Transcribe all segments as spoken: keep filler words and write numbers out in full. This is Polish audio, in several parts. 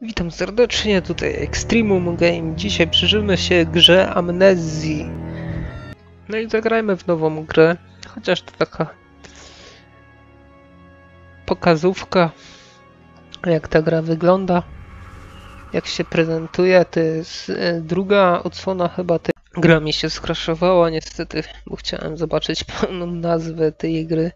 Witam serdecznie, tutaj Extremum Game. Dzisiaj przyjrzymy się grze Amnezji. No i zagrajmy w nową grę, chociaż to taka pokazówka, jak ta gra wygląda, jak się prezentuje. To jest druga odsłona chyba tej. Gra mi się skraszowała niestety, bo chciałem zobaczyć pełną nazwę tej gry.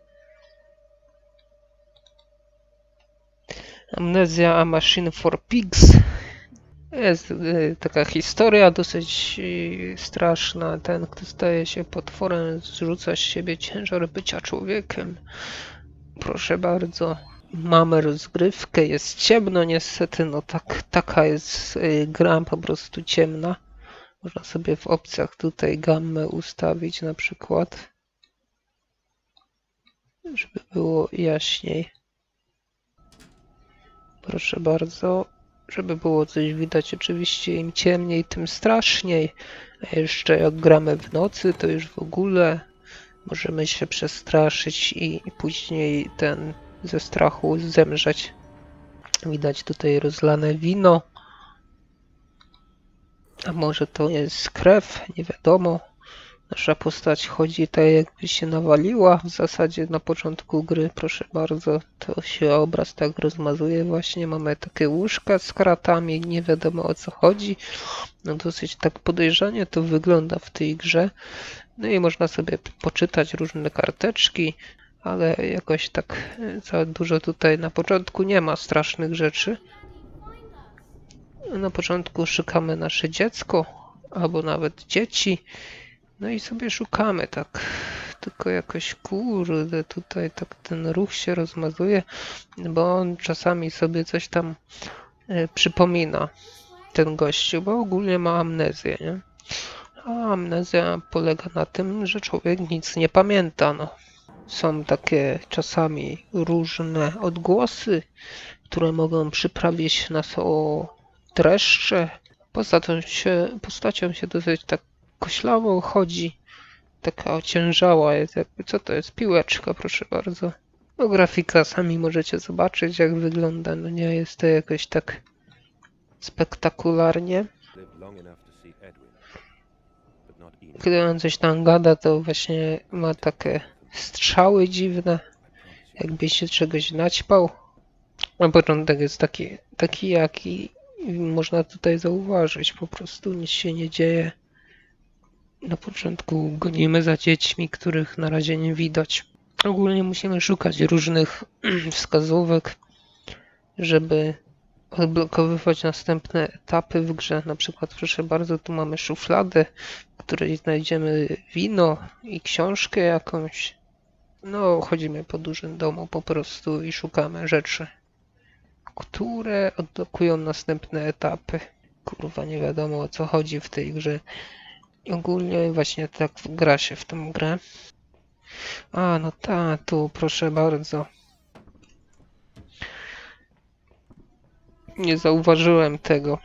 Amnezja A Machine for Pigs. Jest y, taka historia dosyć y, straszna. Ten, kto staje się potworem, zrzuca z siebie ciężar bycia człowiekiem. Proszę bardzo. Mamy rozgrywkę, jest ciemno niestety, no tak, taka jest y, gra po prostu ciemna. Można sobie w opcjach tutaj gammę ustawić na przykład, żeby było jaśniej. Proszę bardzo, żeby było coś widać. Oczywiście im ciemniej, tym straszniej. A jeszcze jak gramy w nocy, to już w ogóle możemy się przestraszyć i później ten ze strachu zemrzeć. Widać tutaj rozlane wino. A może to jest krew? Nie wiadomo. Nasza postać chodzi tak, jakby się nawaliła w zasadzie na początku gry, proszę bardzo. To się obraz tak rozmazuje właśnie. Mamy takie łóżka z kratami, nie wiadomo o co chodzi. No dosyć tak podejrzanie to wygląda w tej grze. No i można sobie poczytać różne karteczki, ale jakoś tak za dużo tutaj na początku nie ma strasznych rzeczy. Na początku szukamy nasze dziecko, albo nawet dzieci. No i sobie szukamy tak, tylko jakoś kurde, tutaj tak ten ruch się rozmazuje, bo on czasami sobie coś tam y, przypomina, ten gościu, bo ogólnie ma amnezję, nie? A amnezja polega na tym, że człowiek nic nie pamięta, no. Są takie czasami różne odgłosy, które mogą przyprawić nas o dreszcze. Poza tym się, postacią się dosyć tak koślawo chodzi, taka ociężała jest, jakby co to jest, piłeczka, proszę bardzo. No grafika sami możecie zobaczyć jak wygląda, no nie jest to jakoś tak spektakularnie. Kiedy on coś tam gada, to właśnie ma takie strzały dziwne, jakby się czegoś naćpał. Na początek jest taki, taki jaki można tutaj zauważyć, po prostu nic się nie dzieje. Na początku gonimy za dziećmi, których na razie nie widać. Ogólnie musimy szukać różnych wskazówek, żeby odblokowywać następne etapy w grze. Na przykład, proszę bardzo, tu mamy szufladę, w której znajdziemy wino i książkę jakąś. No, chodzimy po dużym domu po prostu i szukamy rzeczy, które odblokują następne etapy. Kurwa, nie wiadomo o co chodzi w tej grze. Ogólnie właśnie tak gra się w tą grę. A, no ta, tu, proszę bardzo. Nie zauważyłem tego.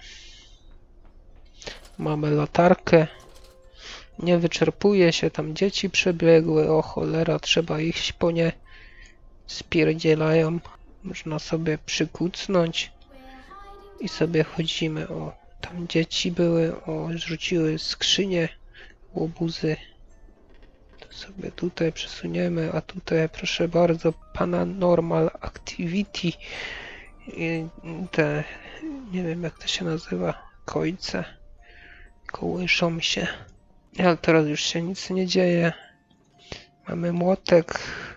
Mamy latarkę. Nie wyczerpuje się, tam dzieci przebiegły. O cholera, trzeba iść po nie. Spierdzielają. Można sobie przykucnąć. I sobie chodzimy. O, tam dzieci były. O, zrzuciły skrzynię. Łobuzy. To sobie tutaj przesuniemy, a tutaj proszę bardzo Paranormal Activity. I te, nie wiem jak to się nazywa, końce kołyszą się. Ale teraz już się nic nie dzieje. Mamy młotek.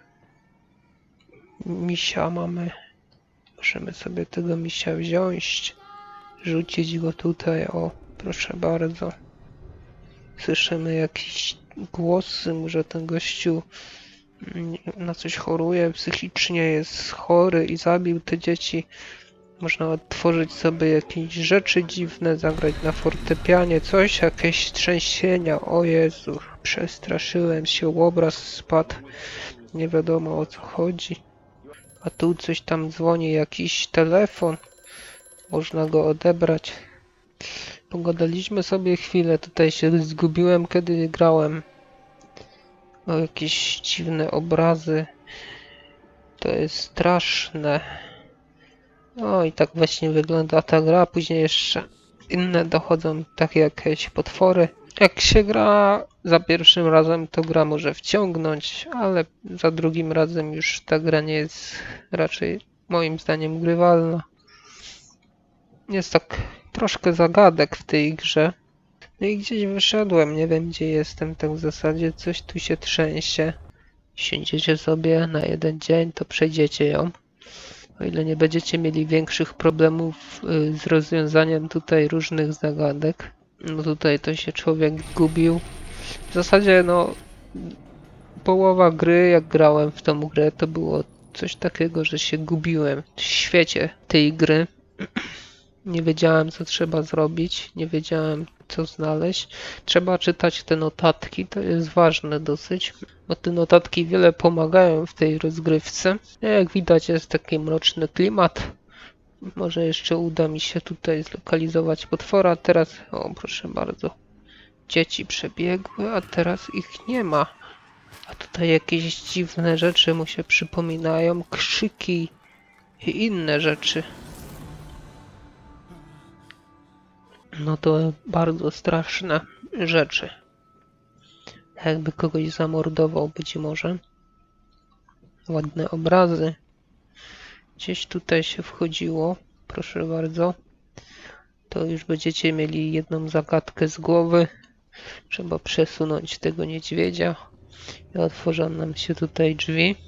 Misia mamy. Możemy sobie tego misia wziąć. Rzucić go tutaj, o proszę bardzo. Słyszymy jakieś głosy, może ten gościu na coś choruje, psychicznie jest chory i zabił te dzieci. Można odtworzyć sobie jakieś rzeczy dziwne, zagrać na fortepianie, coś, jakieś trzęsienia. O Jezu, przestraszyłem się, obraz spadł, nie wiadomo o co chodzi. A tu coś tam dzwoni, jakiś telefon, można go odebrać. Pogadaliśmy sobie chwilę, tutaj się zgubiłem kiedy grałem. O, jakieś dziwne obrazy. To jest straszne. O i tak właśnie wygląda ta gra, później jeszcze inne dochodzą, takie jakieś potwory. Jak się gra za pierwszym razem, to gra może wciągnąć, ale za drugim razem już ta gra nie jest raczej moim zdaniem grywalna. Jest tak troszkę zagadek w tej grze. No i gdzieś wyszedłem, nie wiem gdzie jestem, tak w zasadzie coś tu się trzęsie. Siądziecie sobie na jeden dzień, to przejdziecie ją. O ile nie będziecie mieli większych problemów z rozwiązaniem tutaj różnych zagadek. No tutaj to się człowiek gubił. W zasadzie no połowa gry, jak grałem w tą grę, to było coś takiego, że się gubiłem w świecie tej gry. Nie wiedziałem co trzeba zrobić, nie wiedziałem co znaleźć. Trzeba czytać te notatki, to jest ważne dosyć, bo te notatki wiele pomagają w tej rozgrywce. Jak widać jest taki mroczny klimat. Może jeszcze uda mi się tutaj zlokalizować potwora. Teraz, o proszę bardzo, dzieci przebiegły, a teraz ich nie ma. A tutaj jakieś dziwne rzeczy mu się przypominają, krzyki i inne rzeczy. No to bardzo straszne rzeczy. Jakby kogoś zamordował być może. Ładne obrazy. Gdzieś tutaj się wchodziło, proszę bardzo. To już będziecie mieli jedną zagadkę z głowy. Trzeba przesunąć tego niedźwiedzia. I otworzą nam się tutaj drzwi.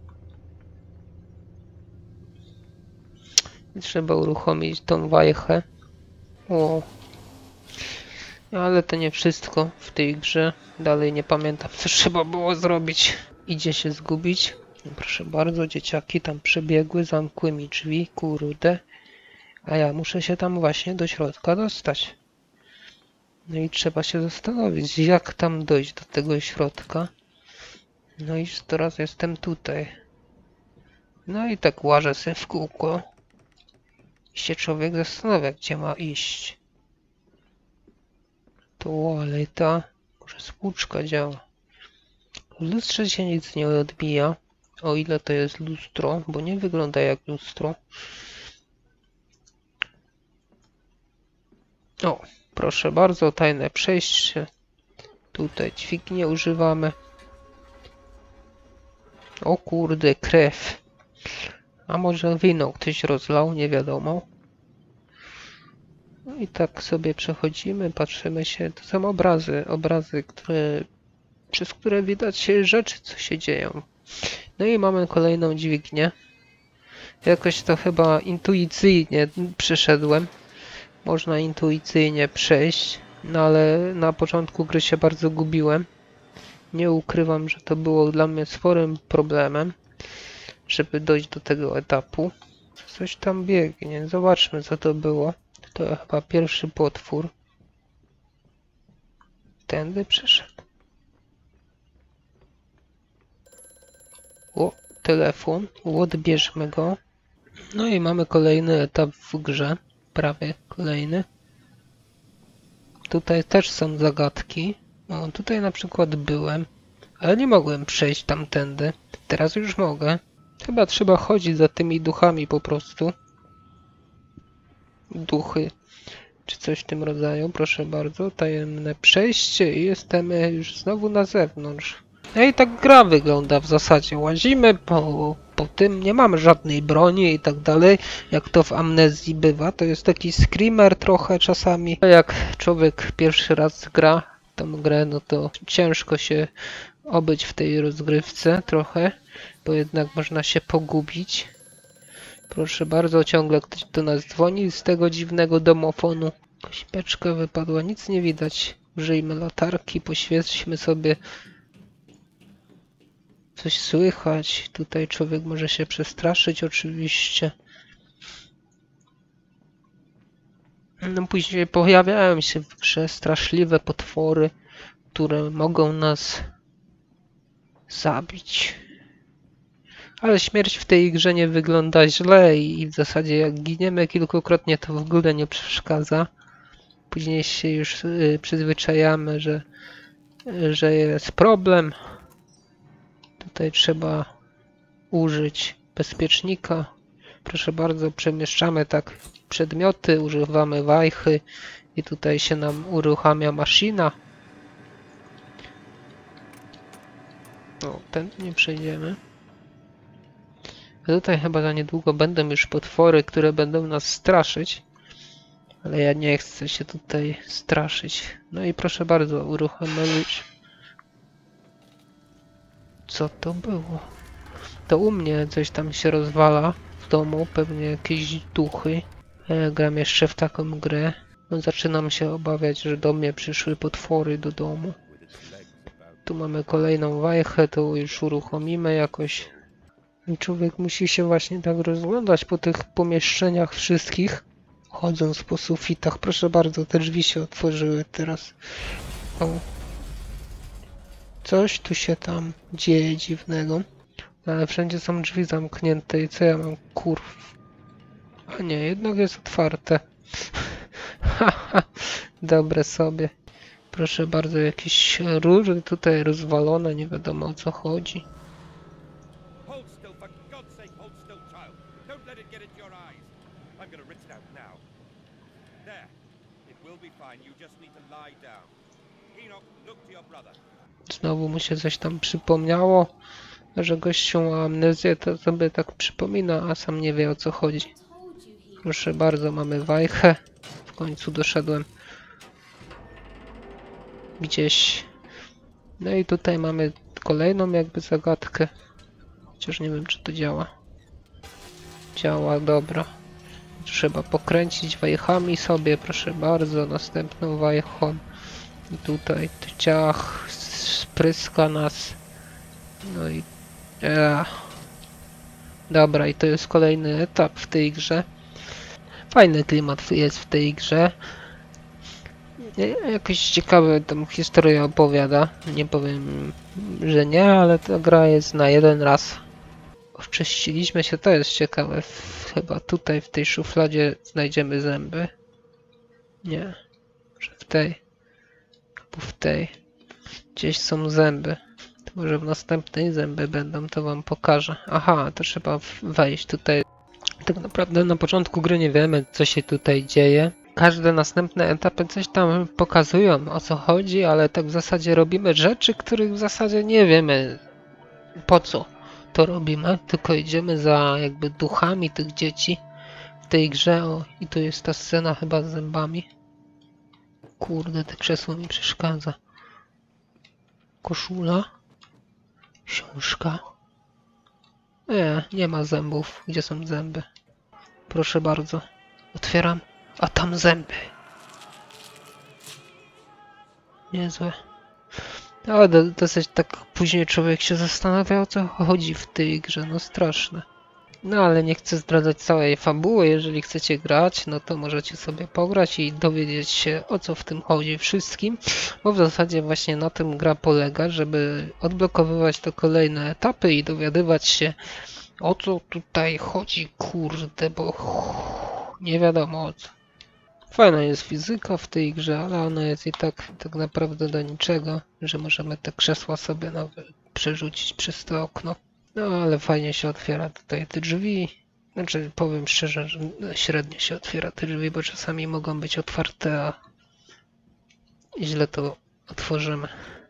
I trzeba uruchomić tą wajchę. O. Ale to nie wszystko w tej grze. Dalej nie pamiętam co trzeba było zrobić. Idzie się zgubić. Proszę bardzo, dzieciaki tam przebiegły, zamkły mi drzwi, kurde. A ja muszę się tam właśnie do środka dostać. No i trzeba się zastanowić, jak tam dojść do tego środka. No i teraz jestem tutaj. No i tak łażę sobie w kółko. I się człowiek zastanawia, gdzie ma iść. Toaleta. Może spłuczka działa. W lustrze się nic nie odbija. O ile to jest lustro, bo nie wygląda jak lustro. O, proszę bardzo, tajne przejście. Tutaj dźwignię używamy. O kurde, krew. A może wino ktoś rozlał, nie wiadomo. No i tak sobie przechodzimy, patrzymy się. To są obrazy, obrazy, które, przez które widać rzeczy, co się dzieją. No i mamy kolejną dźwignię. Jakoś to chyba intuicyjnie przeszedłem. Można intuicyjnie przejść, no ale na początku gry się bardzo gubiłem. Nie ukrywam, że to było dla mnie sporym problemem, żeby dojść do tego etapu. Coś tam biegnie, zobaczmy co to było. To chyba pierwszy potwór. Tędy przeszedł. O, telefon, odbierzmy go. No i mamy kolejny etap w grze, prawie kolejny. Tutaj też są zagadki. O, tutaj na przykład byłem, ale nie mogłem przejść tamtędy. Teraz już mogę. Chyba trzeba chodzić za tymi duchami po prostu. Duchy, czy coś w tym rodzaju. Proszę bardzo, tajemne przejście i jesteśmy już znowu na zewnątrz. No i tak gra wygląda w zasadzie. Łazimy po, po tym, nie mamy żadnej broni i tak dalej, jak to w Amnezji bywa. To jest taki screamer trochę czasami. Jak człowiek pierwszy raz gra tą grę, no to ciężko się obyć w tej rozgrywce trochę, bo jednak można się pogubić. Proszę bardzo, ciągle ktoś do nas dzwoni z tego dziwnego domofonu. Jakaś beczka wypadła, nic nie widać. Użyjmy latarki, poświećmy sobie. Coś słychać. Tutaj człowiek może się przestraszyć oczywiście. No później pojawiają się w grze straszliwe potwory, które mogą nas zabić. Ale śmierć w tej grze nie wygląda źle i w zasadzie jak giniemy kilkukrotnie, to w ogóle nie przeszkadza. Później się już y, przyzwyczajamy, że, y, że jest problem. Tutaj trzeba użyć bezpiecznika, Proszę bardzo, przemieszczamy tak przedmioty, używamy wajchy i tutaj się nam uruchamia maszyna. O, ten nie przejdziemy. A tutaj chyba za niedługo będą już potwory, które będą nas straszyć. Ale ja nie chcę się tutaj straszyć. No i proszę bardzo, uruchomić. Co to było? To u mnie coś tam się rozwala w domu, pewnie jakieś duchy. Ja gram jeszcze w taką grę. No, zaczynam się obawiać, że do mnie przyszły potwory do domu. Tu mamy kolejną wajchę, to już uruchomimy jakoś. I człowiek musi się właśnie tak rozglądać po tych pomieszczeniach wszystkich. Chodząc po sufitach. Proszę bardzo, te drzwi się otworzyły teraz. O. Coś tu się tam dzieje dziwnego. Ale wszędzie są drzwi zamknięte i co ja mam, kurw. A nie, jednak jest otwarte. Haha, dobre sobie. Proszę bardzo, jakieś rury tutaj rozwalone, nie wiadomo o co chodzi. Znowu mu się coś tam przypomniało, że gościu ma amnezję, to sobie tak przypomina, a sam nie wie o co chodzi. Proszę bardzo, mamy wajchę. W końcu doszedłem gdzieś. No i tutaj mamy kolejną jakby zagadkę. Chociaż nie wiem, czy to działa. Działa, dobra. Trzeba pokręcić wajchami sobie, proszę bardzo, następną wajchą. I tutaj ciach spryska nas. No i... Ech. Dobra, i to jest kolejny etap w tej grze. Fajny klimat jest w tej grze. Jakoś ciekawe tą historię opowiada. Nie powiem, że nie, ale ta gra jest na jeden raz. Oczyściliśmy się, to jest ciekawe. Chyba tutaj w tej szufladzie znajdziemy zęby. Nie. Może w tej. Albo w tej. Gdzieś są zęby. To może w następnej zęby będą, to wam pokażę. Aha, to trzeba wejść tutaj. Tak naprawdę na początku gry nie wiemy, co się tutaj dzieje. Każde następne etapy coś tam pokazują, o co chodzi, ale tak w zasadzie robimy rzeczy, których w zasadzie nie wiemy, po co to robimy, tylko idziemy za jakby duchami tych dzieci w tej grze. O, i tu jest ta scena chyba z zębami. Kurde, to krzesło mi przeszkadza. Koszula. Książka. Nie, nie ma zębów. Gdzie są zęby? Proszę bardzo. Otwieram. A tam zęby. Niezłe. Ale do, dosyć tak później człowiek się zastanawia, o co chodzi w tej grze. No straszne. No ale nie chcę zdradzać całej fabuły. Jeżeli chcecie grać, no to możecie sobie pograć i dowiedzieć się, o co w tym chodzi wszystkim. Bo w zasadzie właśnie na tym gra polega, żeby odblokowywać to kolejne etapy i dowiadywać się, o co tutaj chodzi, kurde, bo nie wiadomo o co. Fajna jest fizyka w tej grze, ale ona jest i tak tak naprawdę do niczego, że możemy te krzesła sobie nawet przerzucić przez to okno. No ale fajnie się otwiera tutaj te drzwi. Znaczy powiem szczerze, że średnio się otwiera te drzwi, bo czasami mogą być otwarte, a źle to otworzymy.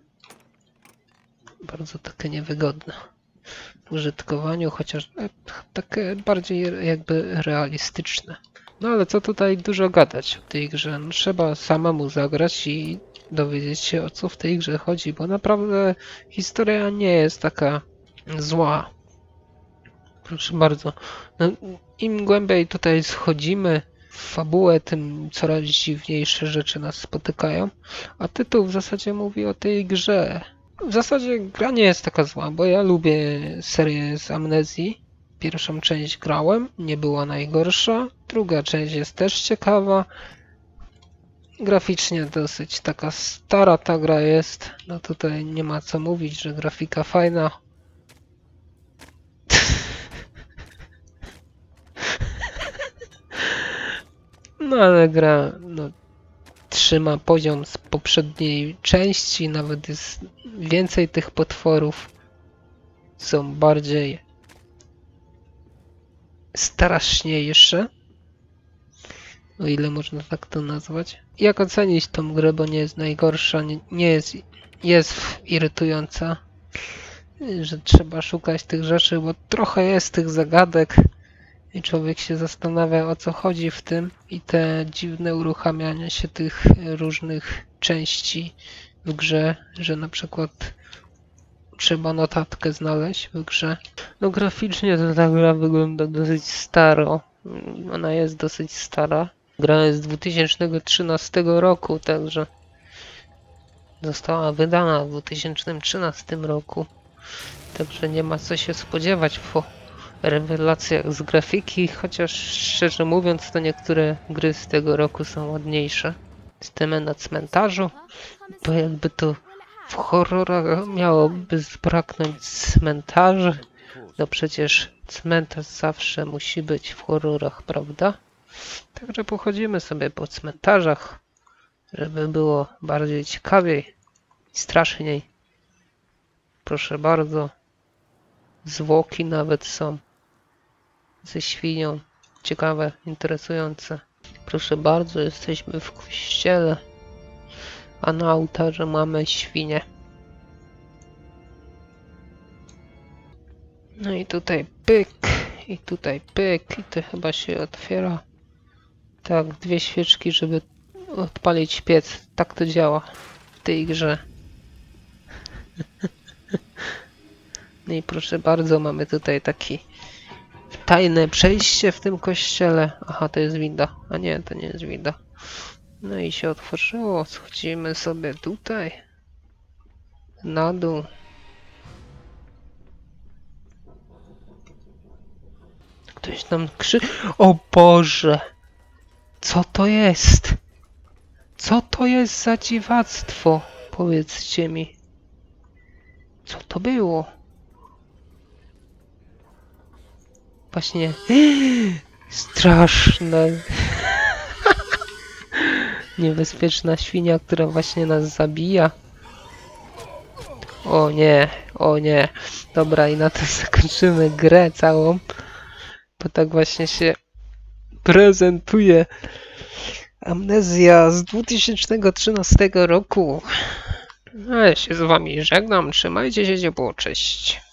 Bardzo takie niewygodne w użytkowaniu, chociaż takie bardziej jakby realistyczne. No ale co tutaj dużo gadać w tej grze? No, trzeba samemu zagrać i dowiedzieć się, o co w tej grze chodzi, bo naprawdę historia nie jest taka zła. Proszę bardzo. No, im głębiej tutaj schodzimy w fabułę, tym coraz dziwniejsze rzeczy nas spotykają. A tytuł w zasadzie mówi o tej grze. W zasadzie gra nie jest taka zła, bo ja lubię serię z Amnezji. Pierwszą część grałem, nie była najgorsza. Druga część jest też ciekawa. Graficznie dosyć taka stara ta gra jest. No tutaj nie ma co mówić, że grafika fajna. No ale gra no, trzyma poziom z poprzedniej części, nawet jest więcej tych potworów. Są bardziej straszniejsze. O ile można tak to nazwać. Jak ocenić tą grę, bo nie jest najgorsza, nie, nie jest, jest irytująca, że trzeba szukać tych rzeczy, bo trochę jest tych zagadek i człowiek się zastanawia, o co chodzi w tym, i te dziwne uruchamianie się tych różnych części w grze, że na przykład trzeba notatkę znaleźć w grze. No graficznie to ta gra wygląda dosyć staro. Ona jest dosyć stara. Gra jest z dwa tysiące trzynastego roku, także została wydana w dwa tysiące trzynastym roku. Także nie ma co się spodziewać po rewelacjach z grafiki, chociaż szczerze mówiąc to niektóre gry z tego roku są ładniejsze. Systemy na cmentarzu, bo jakby to w horrorach miałoby zbraknąć cmentarzy, no przecież cmentarz zawsze musi być w horrorach, prawda? Także pochodzimy sobie po cmentarzach, żeby było bardziej ciekawiej i straszniej. Proszę bardzo, zwłoki nawet są ze świnią, ciekawe, interesujące. Proszę bardzo, jesteśmy w kościele, a na ołtarzu mamy świnię. No i tutaj pyk, i tutaj pyk, i to chyba się otwiera. Tak, dwie świeczki, żeby odpalić piec. Tak to działa w tej grze. No i proszę bardzo, mamy tutaj taki tajne przejście w tym kościele. Aha, to jest winda. A nie, to nie jest winda. No i się otworzyło. Schodzimy sobie tutaj. Na dół. Ktoś tam krzyczy. O Boże! Co to jest? Co to jest za dziwactwo? Powiedzcie mi. Co to było? Właśnie... Straszne. Niebezpieczna świnia, która właśnie nas zabija. O nie, o nie. Dobra, i na tym zakończymy grę całą. Bo tak właśnie się prezentuje Amnezja z dwa tysiące trzynastego roku. No, ja się z wami żegnam. Trzymajcie się ciepło. Cześć.